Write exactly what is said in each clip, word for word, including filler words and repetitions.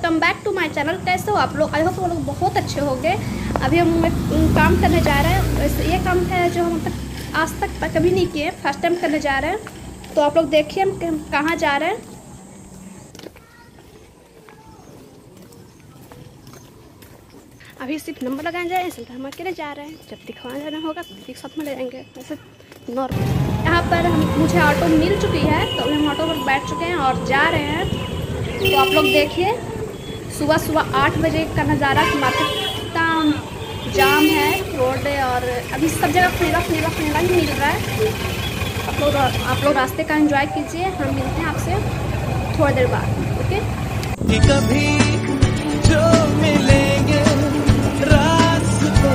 Welcome back to my channel. कैसे हो आप लोग? आई होप आप लोग बहुत अच्छे होंगे। अभी हम काम करने जा रहे हैं। ये काम है जो हम तक आज तक कभी नहीं किए, फर्स्ट टाइम करने जा रहे हैं। तो आप लोग देखिए हम कहाँ जा रहे हैं। अभी सिर्फ नंबर लगाए जाए, इसलिए हम अकेले जा रहे हैं। जब दिखवाने जाना होगा तो एक साथ में ले जाएंगे। वैसे नॉर्मल यहाँ पर हम मुझे ऑटो मिल चुकी है, तो अभी हम ऑटो पर बैठ चुके हैं और जा रहे हैं। तो आप लोग देखिए सुबह सुबह आठ बजे का नज़ारा, मार्केट कितना जाम है रोड, और अभी सब जगह खुला खुला खुला ही मिल रहा है। आप लोग आप लोग रास्ते का एंजॉय कीजिए। हम मिलते हैं आपसे थोड़ी देर बाद। ओके, कभी जो मिलेंगे रास्ते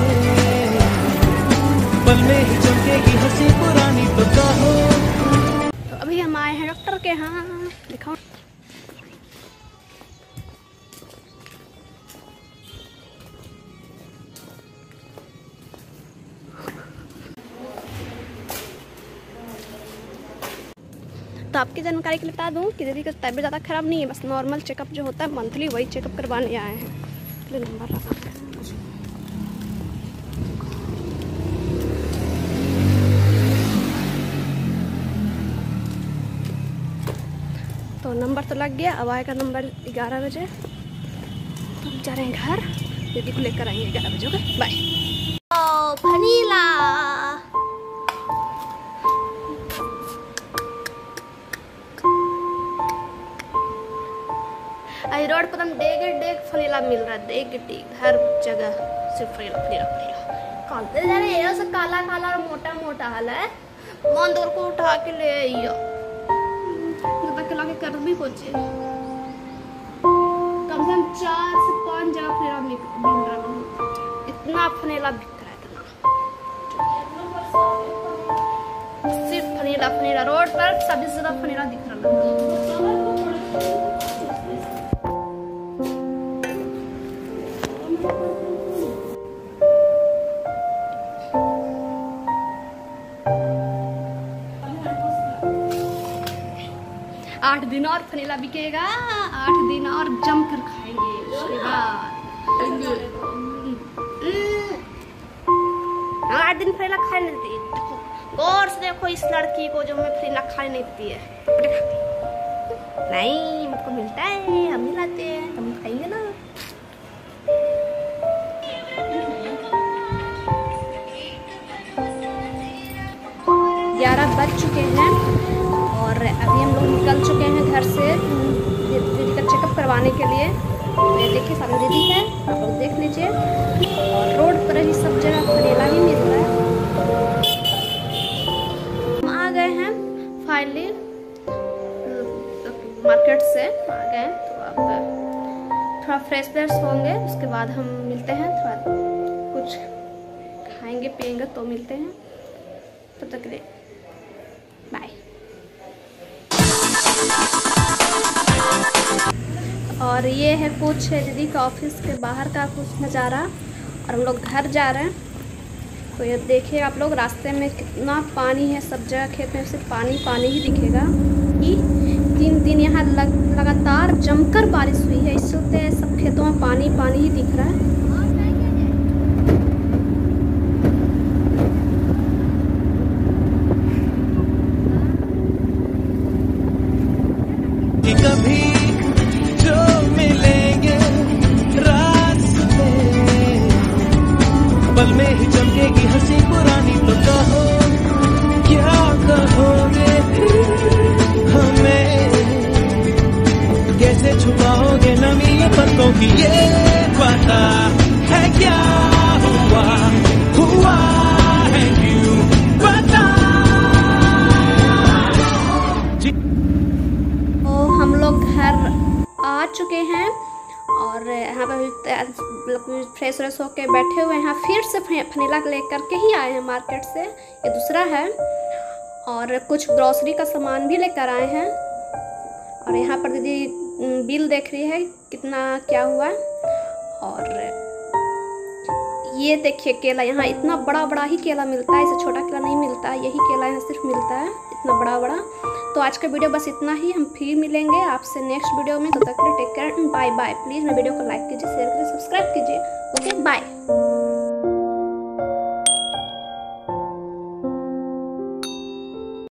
पल में ही चमकेगी हंसी पुरानी तो कहो। तो अभी हम आए हैं डॉक्टर के यहाँ। दिखाओ तो आपकी जानकारी के लिए बता दूं कि दीदी का तबीयत ज़्यादा ख़राब नहीं है, बस नॉर्मल चेकअप जो होता है मंथली, वही चेकअप करवाने आए हैं। तो नंबर रखा है तो नंबर तो लग गया। अब आएगा नंबर ग्यारह बजे। तो हम जा रहे हैं घर, दीदी को लेकर आएंगे ग्यारह बजे। Okay bye. ओ वनीला आई रोड पर हम डेग डेग फनीला मिल रहा है। डेग डेग हर जगह सिर्फ फनीला फनीला फनीला। कालते जा रहे हैं, सब काला काला और मोटा मोटा हाल है। मन दूर को उठा के ले आइयो, जब तक लाके कर भी पहुंचे। कम से कम चार से पांच जगह फनीला मिल रहा है। इतना फनीला बिक रहा है, इतना सिर्फ फनीला फनीला। रोड पर सभी जगह फनीला दिख रहा है। आठ दिन और फनीला बिकेगा, आठ दिन और जम कर खाएंगे। उसके बाद आठ दिन फनीला खाए नहीं देती। देखो गौर से देखो इस लड़की को जो मैं फनीला खाने नहीं देती है। नहीं, मुझको मिलता है, हम ही लाते हैं, हम खाएंगे ना। ग्यारह बज चुके हैं और अभी हम लोग निकल चुके हैं घर से दीदी का चेकअप करवाने के लिए। ये देखिए सामने दीदी है, आप लोग देख लीजिए। और रोड पर ही सब जगह फनीला ही मिल रहा है। हम आ गए हैं फाइनली, मार्केट से आ गए। तो अब थोड़ा फ्रेश फ्रेश होंगे, उसके बाद हम मिलते हैं। थोड़ा कुछ खाएंगे पिएंगे तो मिलते हैं। तब तक के लिए बाय। और ये है कुछ दीदी का ऑफिस के बाहर का कुछ नज़ारा, और हम लोग घर जा रहे हैं। तो ये देखिए आप लोग, रास्ते में कितना पानी है, सब जगह खेत में सिर्फ पानी पानी ही दिखेगा। कि तीन दिन यहाँ लग, लगातार जमकर बारिश हुई है, इस चलते सब खेतों में पानी पानी ही दिख रहा है। कभी जो मिलेंगे रास्ते पल में ही चमकेगी हंसी पुरानी तो कहो। क्या कहोगे हमें, कैसे छुपाओगे नमी ये पत्तों की, ये पता है क्या हुआ हुआ है क्यों पता। हम लोग घर आ चुके हैं और यहाँ पर फ्रेश व्रेश होके बैठे हुए हैं। फिर से फनीला लेकर के ही आए हैं मार्केट से, ये दूसरा है। और कुछ ग्रोसरी का सामान भी लेकर आए हैं। और यहाँ पर दीदी बिल देख रही है कितना क्या हुआ। और ये देखिए केला, यहाँ इतना बड़ा बड़ा ही केला मिलता है, इससे छोटा केला नहीं मिलता है, यही केला यहाँ सिर्फ मिलता है इतना बड़ा बड़ा। तो आज का वीडियो बस इतना ही, हम फिर मिलेंगे आपसे नेक्स्ट वीडियो में। तब तक के लिए take care and bye bye. Please मेरे वीडियो को लाइक कीजिए, शेयर कीजिए, सब्सक्राइब कीजिए। Okay bye.